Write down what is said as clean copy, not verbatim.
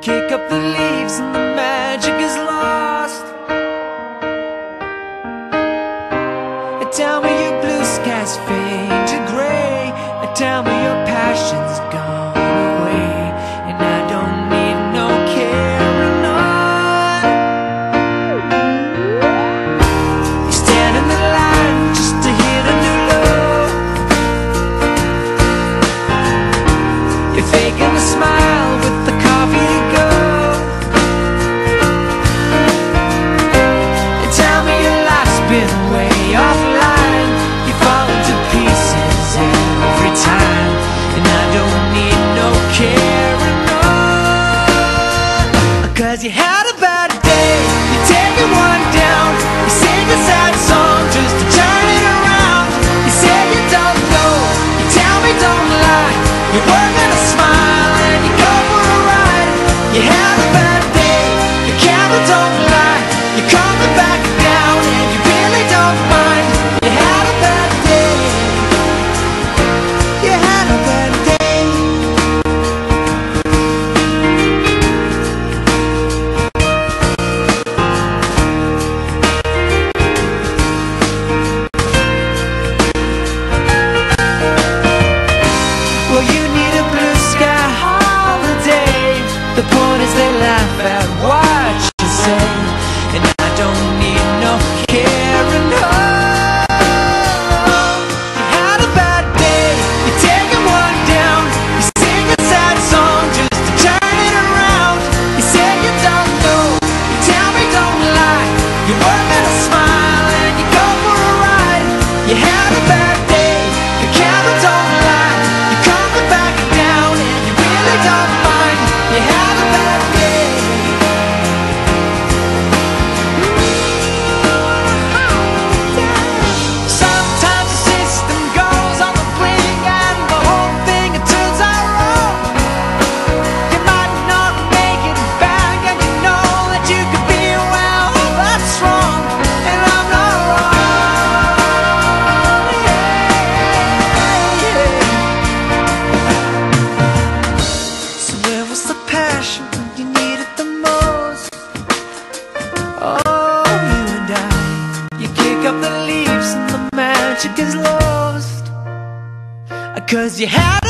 kick up the leaves and the magic is lost. Tell me your blue skies fade to gray, tell me your passion's gone away, and I don't need no carrying on. You stand in the line just to hit a new low. You're faking a smile with the coffee to go. And tell me your life's been way offline. You fall into pieces every time, and I don't need no carrying on. 'Cause you had a bad day, you're taking one down. You sing a sad song just to turn it around. You say you don't know, you tell me don't lie. You're working a smile and you go for a ride. You had a bad day, the camera don't lie. You're coming back down and you really don't mind. You had a bad day, you had a bad day. Well, you need a blue sky holiday. The point is they laugh at what you say, and I don't need no carrying on. You had a bad day, you're taking one down. You sing a sad song just to turn it around. You say you don't know, you tell me don't lie. You're working a smile and you go for a ride. You had a bad day, the camera don't lie. You're coming back down and you really don't mind. You had a bad day. Sometimes the system goes on the blink and the whole thing it turns out wrong. You might not make it back and you know that you could be, well, that's wrong, and I'm not wrong. Yeah. So where was the passion when you needed the most? Oh, you and I, you kick up the leaves and the magic is lost. 'Cause you had